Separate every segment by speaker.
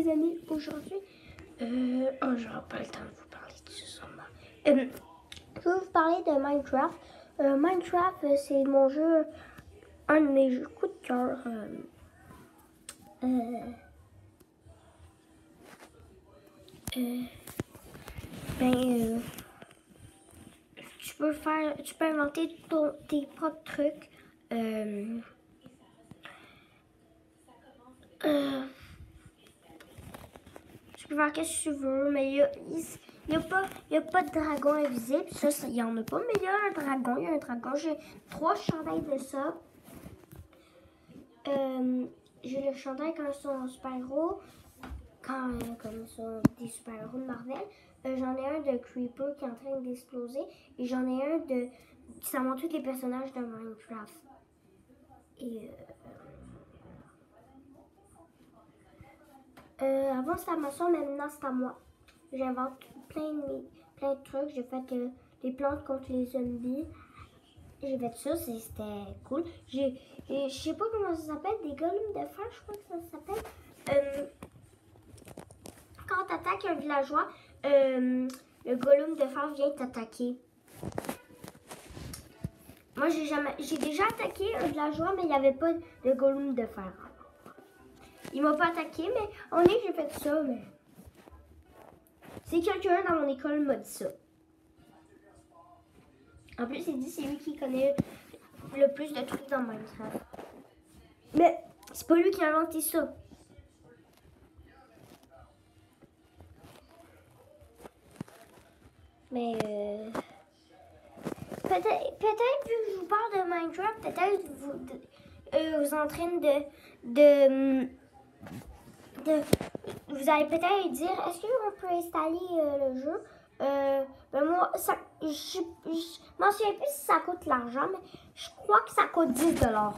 Speaker 1: les amis, aujourd'hui, j'aurai pas le temps de vous parler de ce sûrement. Je vais vous parler de Minecraft. Minecraft, c'est mon jeu, un de mes jeux coup de cœur. Tu peux inventer tes propres trucs. Tu peux faire ce que tu veux, mais il y a pas de dragon invisible. Ça, il y en a pas, mais il y a un dragon. J'ai 3 chandails de ça. J'ai le chandail quand ils sont super-héros, comme ils sont des super-héros de Marvel. J'en ai un de Creeper qui est en train d'exploser. Et j'en ai un de... Ça montre tous les personnages de Minecraft. Et... avant c'était à ma soeur, mais maintenant c'est à moi. J'invente plein de trucs. J'ai fait des plantes contre les zombies. J'ai fait ça, c'était cool. Je sais pas comment ça s'appelle, des golems de fer, je crois que ça s'appelle. Quand t'attaques un villageois, le golem de fer vient t'attaquer. Moi, j'ai déjà attaqué un villageois, mais il n'y avait pas de golem de fer. Il m'a pas attaqué, mais on est j'ai fait ça, mais... C'est quelqu'un dans mon école m'a dit ça. En plus, il dit c'est lui qui connaît le plus de trucs dans Minecraft. Mais c'est pas lui qui a inventé ça. Mais peut-être vu que je vous parle de Minecraft, peut-être vous êtes en train vous allez peut-être dire, est-ce qu'on peut installer le jeu? Ben moi, je m'en souviens plus si ça coûte l'argent, mais je crois que ça coûte 10 $.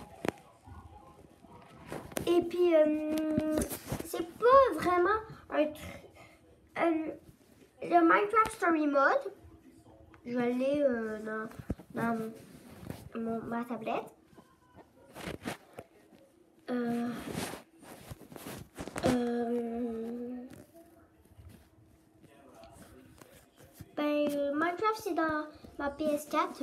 Speaker 1: Et puis, c'est pas vraiment un truc. Le Minecraft Story Mode, je l'ai dans ma tablette. Minecraft, c'est dans ma PS4.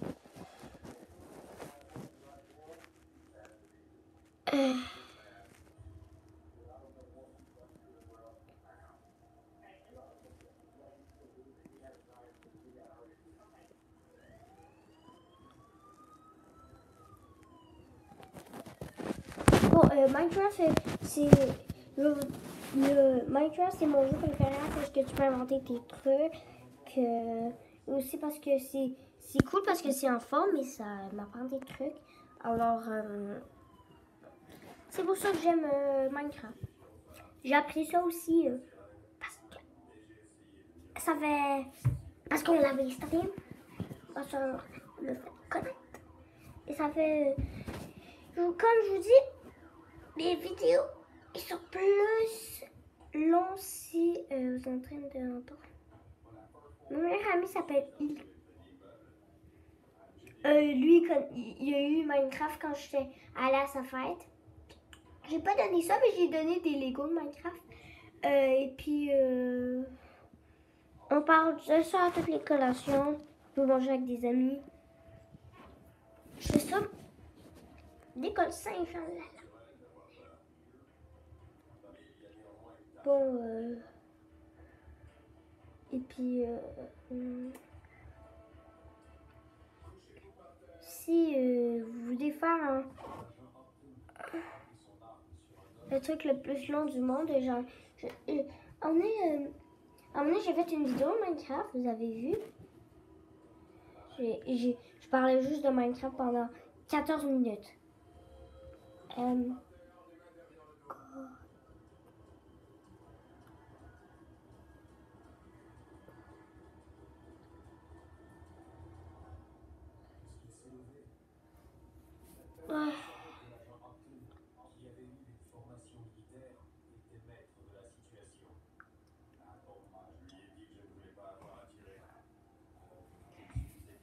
Speaker 1: Bon, Minecraft, c'est Minecraft, c'est mon jeu préféré parce que tu peux inventer tes trucs. Aussi parce que c'est cool parce que c'est en forme et ça m'apprend des trucs. Alors, c'est pour ça que j'aime Minecraft. J'ai appris ça aussi parce qu'on l'avait stream. Parce qu'on le fait connaître. Et ça fait, comme je vous dis, les vidéos ils sont plus longs si vous êtes en train de l'entendre. Mon meilleur ami s'appelle Il. Lui, il a eu Minecraft quand j'étais allée à sa fête. J'ai pas donné ça, mais j'ai donné des Lego de Minecraft. Et puis, on parle de ça à toutes les collations. On peut manger avec des amis. Je fais ça. L'école Saint-Jean. Bon, et puis, si vous voulez faire le truc le plus long du monde, genre, à un moment donné, j'ai fait une vidéo Minecraft, vous avez vu. Je parlais juste de Minecraft pendant 14 minutes. Ouais.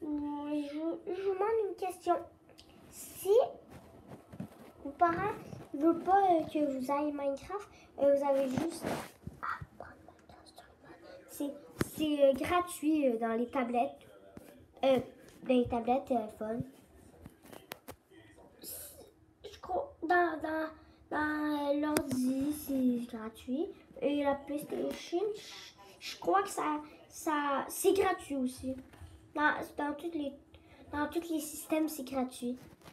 Speaker 1: Je vous demande une question. Si vos parents veux pas que vous ayez Minecraft, vous avez juste à prendre Minecraft. C'est gratuit dans les tablettes. Dans les tablettes, téléphones. Je crois dans l'ordi, c'est gratuit. Et la PlayStation, je crois que ça c'est gratuit aussi. Dans tous les systèmes, c'est gratuit.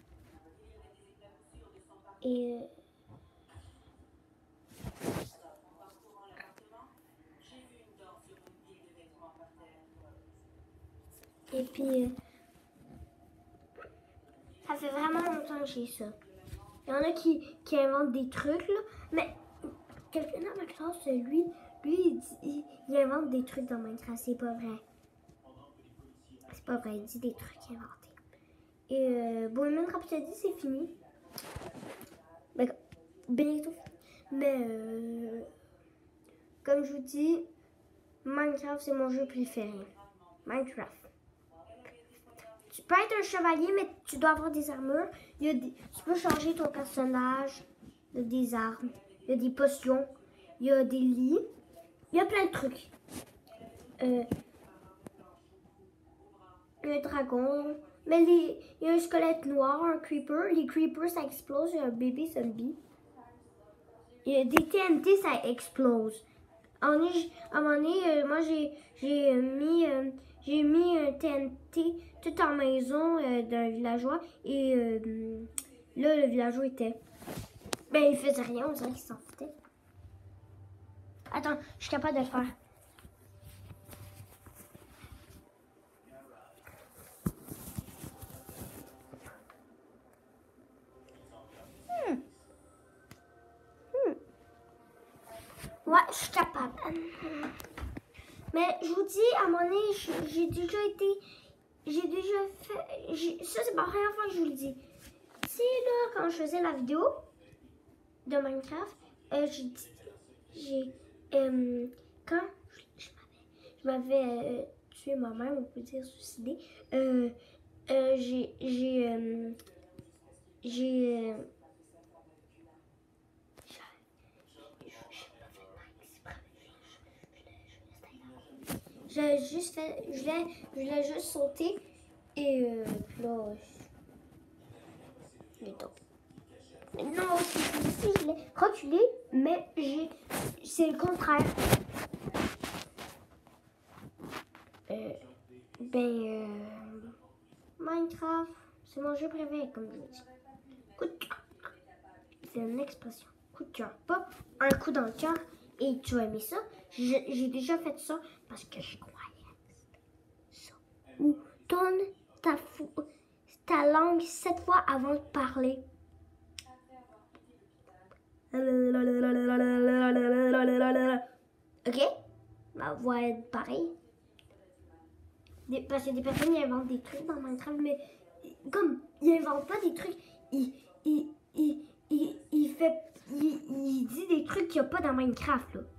Speaker 1: Et puis, ça fait vraiment longtemps que j'ai ça. Il y en a qui inventent des trucs, là, mais quelqu'un dans ma classe, lui il invente des trucs dans Minecraft, c'est pas vrai. C'est pas vrai, il dit des trucs inventés. Et bon, Minecraft, je te dis, c'est fini. Bientôt. Mais, comme je vous dis, Minecraft, c'est mon jeu préféré. Minecraft. Tu peux être un chevalier, mais tu dois avoir des armures. Tu peux changer ton personnage. Il y a des armes. Il y a des potions. Il y a des lits. Il y a plein de trucs. Il y a un dragon. Mais il y a un squelette noir, un creeper. Les creepers, ça explose. Il y a un bébé zombie. Il y a des TNT, ça explose. À un moment donné, moi, j'ai mis un TNT tout en maison d'un villageois. Et là, le villageois était... Ben, il faisait rien, on dirait qu'il s'en foutait. Attends, je suis capable de le faire. Ouais, je suis capable. Mais je vous dis, à un moment donné, j'ai déjà fait... Ça, c'est pas la première fois que je vous le dis. Tu sais, là, quand je faisais la vidéo de Minecraft, quand je m'avais tué moi-même, on peut dire suicidé, je voulais juste sauter et puis là, il est top. Non, si je voulais reculer, mais c'est le contraire. Minecraft, c'est mon jeu préféré, comme je vous dis. Coup de cœur. C'est une expression. Coup de cœur. Pas un coup dans le cœur et tu vas aimer ça. J'ai déjà fait ça parce que je croyais ça. Ou tourne ta langue 7 fois avant de parler. Ok? Ma voix est pareille. Parce que des personnes qui inventent des trucs dans Minecraft, mais comme ils inventent pas des trucs, il dit des trucs qu'il n'y a pas dans Minecraft, là.